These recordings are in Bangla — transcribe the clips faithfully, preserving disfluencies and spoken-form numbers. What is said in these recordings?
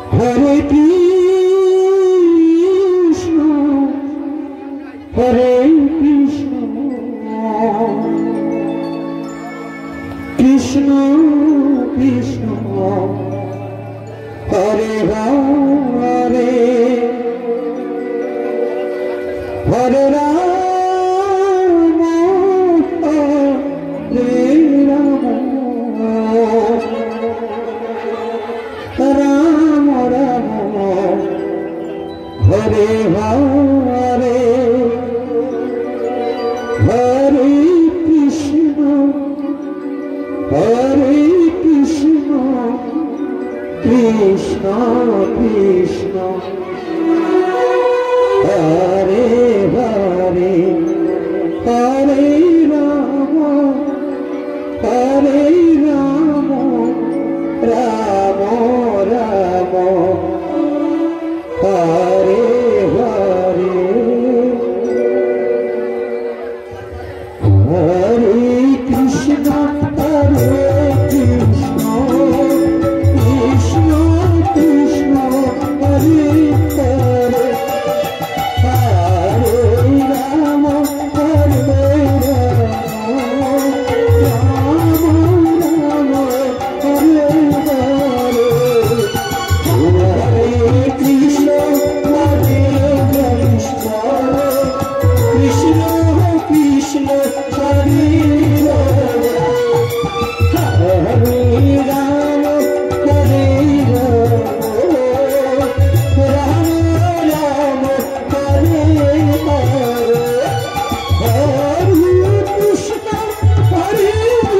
Hare Krishna, Hare Krishna, Krishna Krishna, Hare Hare, Hare Rama, Hare Rama, Rama Rama, Hare Hare, Hare Krishna, Hare Krishna, Krishna Krishna, Hare Hare, Hare Rama, Hare Rama, Rama Rama, Hare Hare, Hare Krishna, Hare Krishna, Krishna Krishna, Hare Hare, Hare Rama, Hare Rama, Rama Rama, Hare Hare, Hare Krishna, Hare Krishna, Krishna Krishna, Hare Hare, Hare Rama, Hare Rama, Rama Rama, Hare Hare,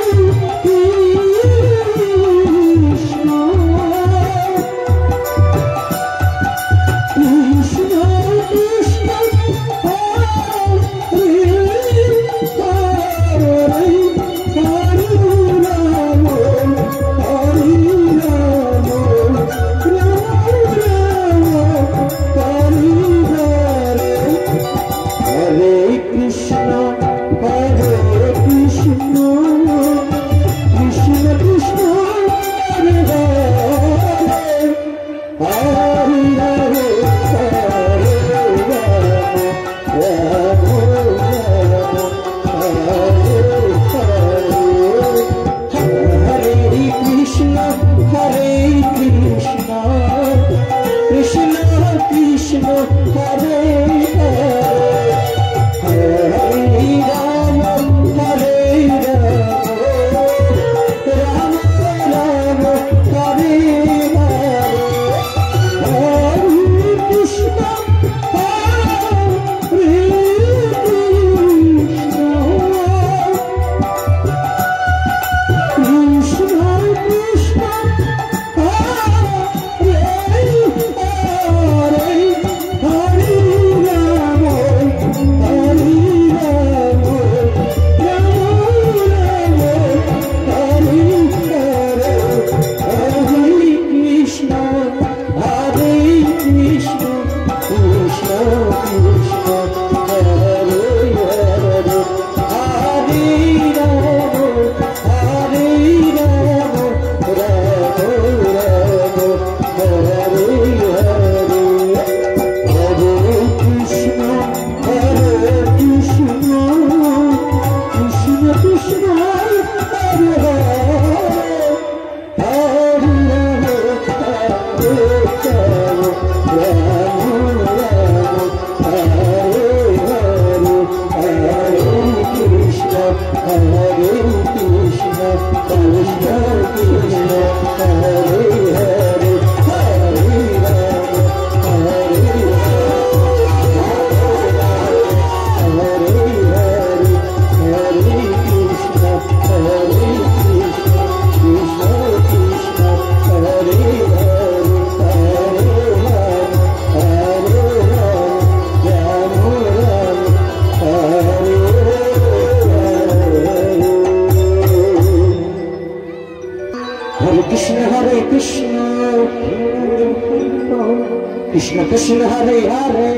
Krishna Krishna, Hare Hare,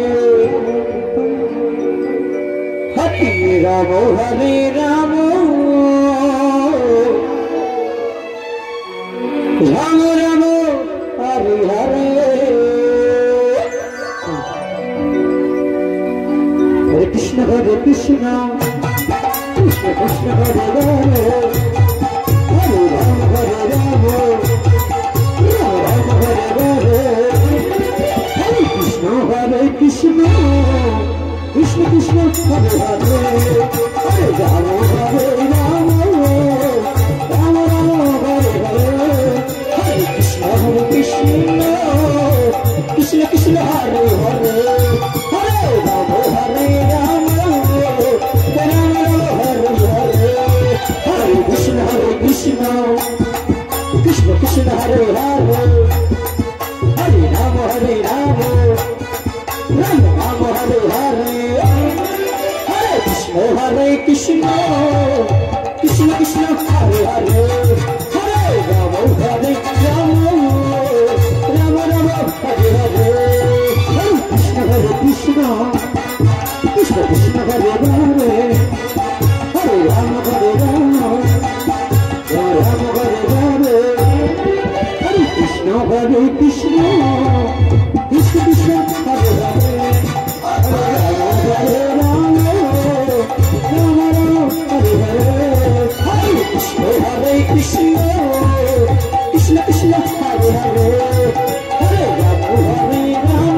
Hare Rama, Hare Rama, Rama Rama, Hare Hare. Krishna Krishna Krishna Hare Hare Hare Ram Hare Ram Ram Ram Hare Hare Hare Krishna Hare Krishna Krishna Krishna Hare Hare Hare Ram Hare Ram Ram Ram Hare Hare Hare Krishna Hare Krishna Krishna Krishna Hare Hare Hare Ram Hare Ram Ram Ram Hare Hare Hare Krishna Hare Krishna Krishna Krishna Hare Hare Hare Ram Hare Ram Ram Ram Hare Hare Hare Krishna Hare Krishna Krishna Krishna Hare Hare Hare Ram Hare Ram Ram Ram Hare Hare Hare Krishna Hare Krishna Krishna Krishna Hare Hare Hare Ram Hare Ram Ram Hare Hare Hare Krishna Hare Krishna Krishna Krishna Hare Hare Hare Ram Hare Ram Ram Ram Hare Hare Hare Krishna Hare Krishna Krishna Krishna Hare Hare Hare Ram Hare Ram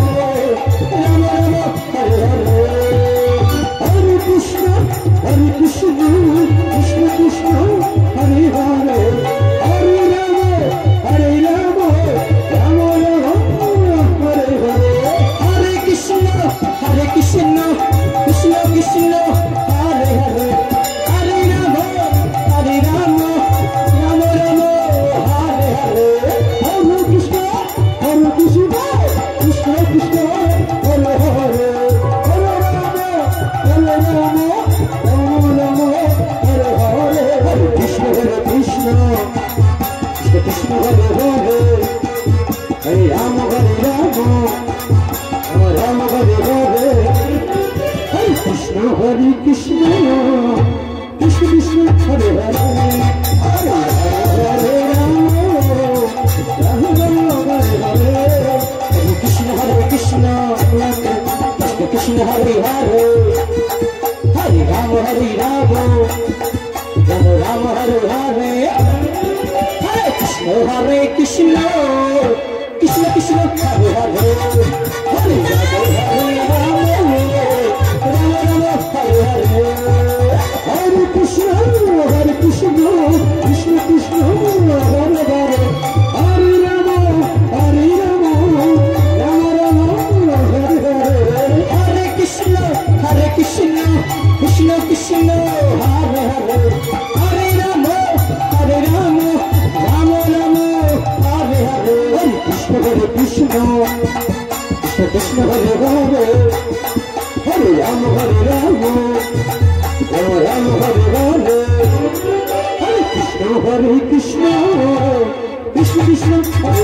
Ram Ram Hare Hare Hare Krishna Hare Krishna Krishna Krishna Hare Hare Hare Ram Hare Ram Ram Ram Hare Hare Hare Krishna Hare Krishna Krishna Krishna Hare Hare Hare Ram Hare Ram Ram Ram Hare Hare Hare Krishna Hare Krishna Krishna Krishna Hare Hare Hare Ram Hare Ram Ram Ram Hare Hare Hare Krishna Hare Krishna Krishna Krishna Hare Hare Hare Ram Hare Ram Ram Hare Hare Hare Krishna Hare Krishna Krishna Krishna Hare Hare Hare Hare Ram Ram Ram Hare Hare Hare Krishna Hare Krishna Krishna Krishna Hare Hare Hare Ram Hare Ram Ram Ram Hare Hare Hare Krishna Hare Krishna Krishna Krishna Hare Hare Hare Ram Hare Ram Ram Ram Hare Hare Hare Krishna Hare Krishna Krishna Krishna Hare Hare Hare Ram Hare Ram Ram Ram Hare Hare Hare Krishna Hare Krishna Krishna Krishna Hare Hare Hare Ram Hare Ram Ram Ram Hare Hare Hare Krishna Hare Krishna Krishna Krishna Hare Hare Hare Ram Hare Ram Ram Ram Hare Hare Hare Krishna Hare Krishna Krishna Krishna Hare